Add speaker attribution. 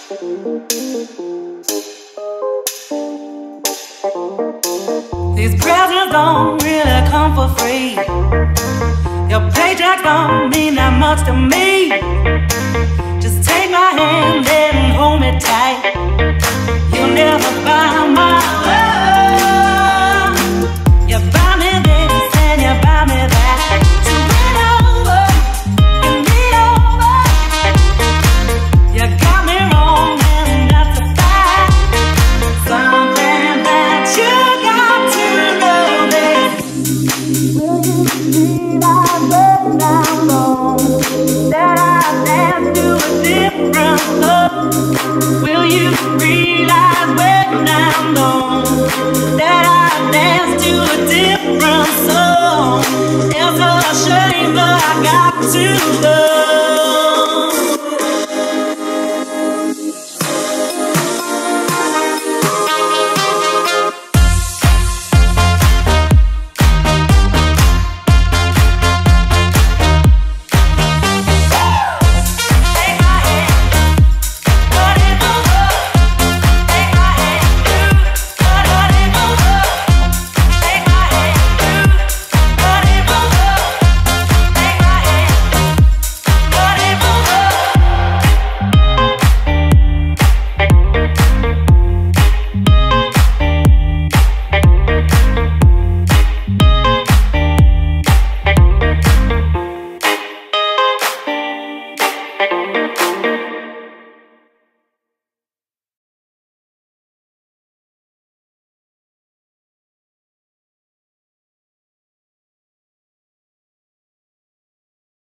Speaker 1: These presents don't really come for free. Your paycheck don't mean that much to me. Just take my hand and hold me tight. You'll never buy my love. You buy me this and you buy me that. So lean over, you lean over. You got me wrong and that's a fact. Something that you got to know this. Will you realize when I'm gone that I dance to a different love? Will you realize when I'm gone that I dance to a different song? It's a shame, but I got to love.